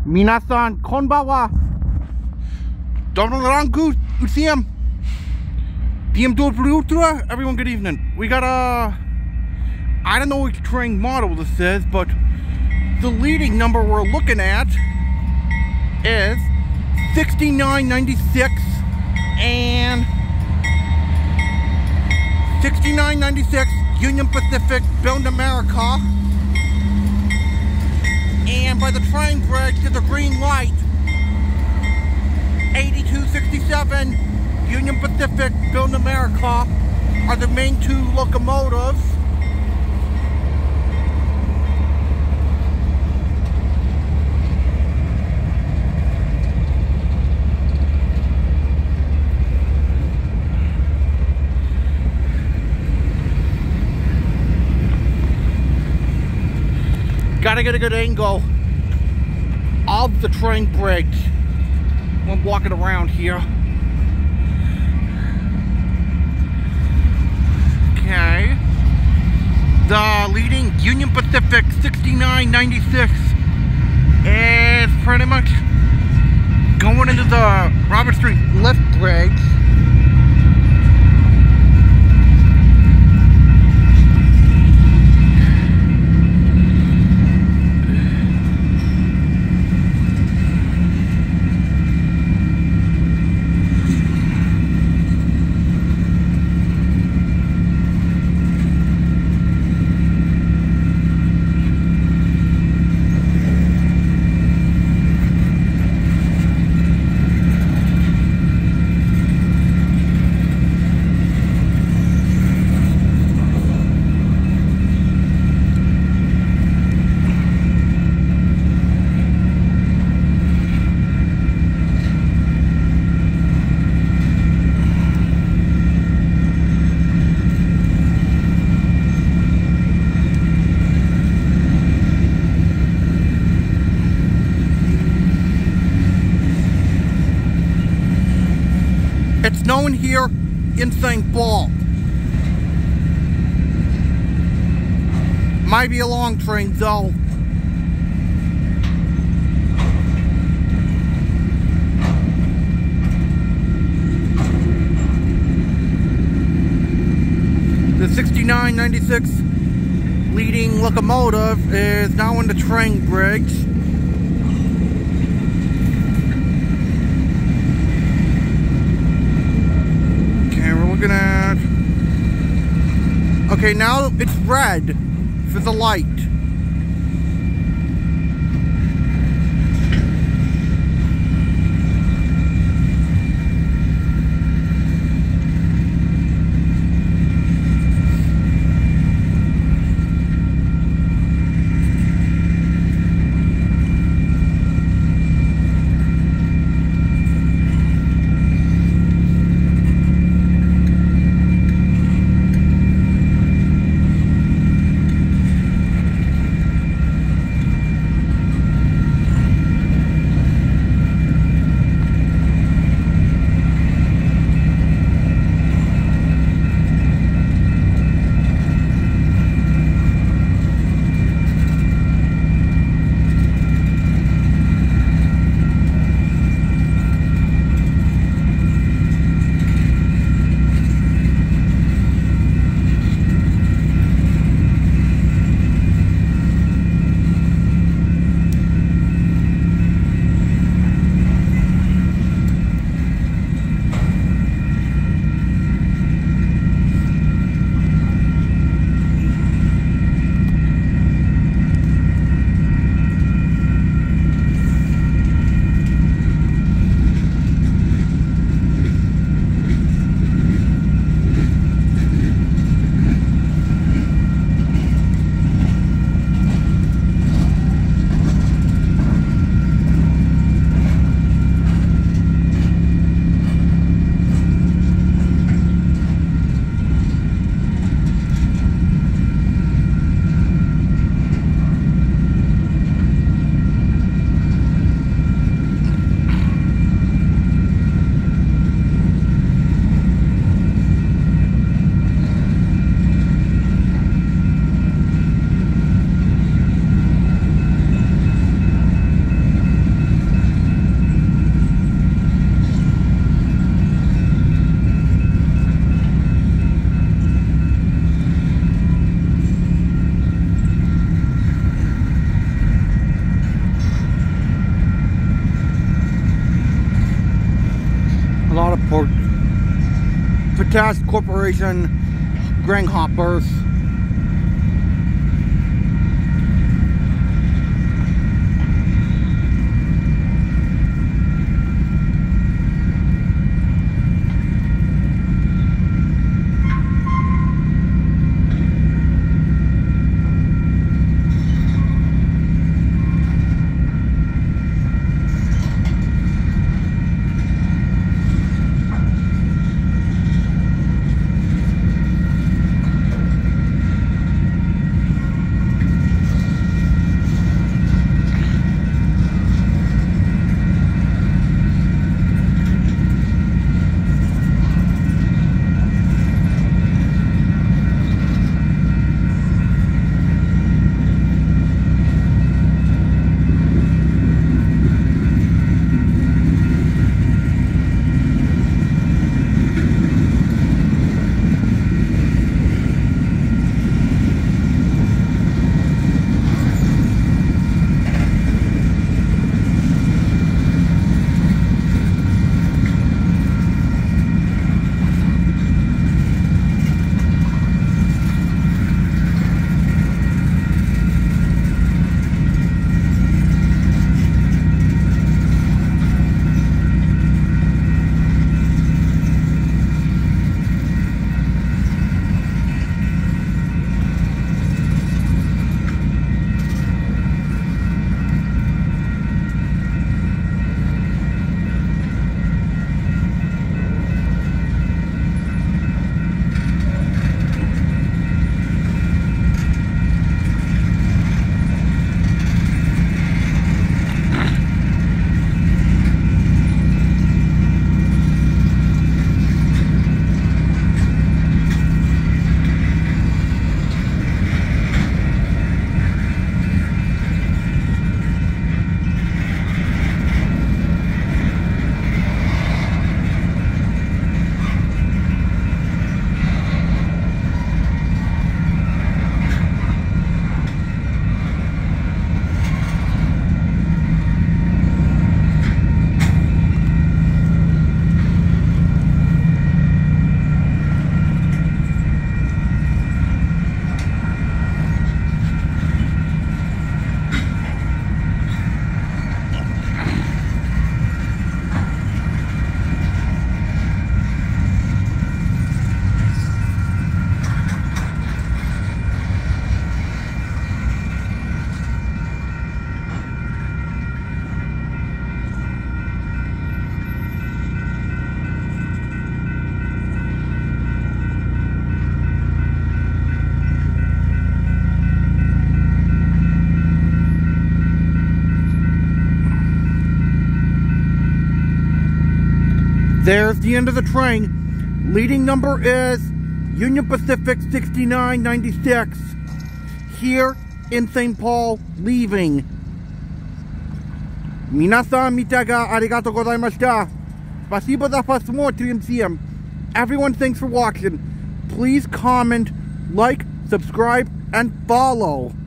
Minasan konbawa. Donorangu Usiam. BMW Ultra. Everyone, good evening. We got I don't know which train model this is, but the leading number we're looking at is 6996 and 6996 Union Pacific built in America. And by the train bridge to the green light, 8267 Union Pacific built in America are the main two locomotives. Gotta get a good angle of the train bridge when walking around here. Okay. The leading Union Pacific 6996 is pretty much going into the Robert Street lift bridge. It's known here in St. Paul. Might be a long train though. The 6996 leading locomotive is now in the train bridge. Looking at, okay, now it's red for the light. Potash Corporation grain hoppers. There's the end of the train. Leading number is Union Pacific 6996. Here in St. Paul, leaving. Minasan mitaga arigato gozaimashita. Spasibo za pasmo. Everyone, thanks for watching. Please comment, like, subscribe, and follow.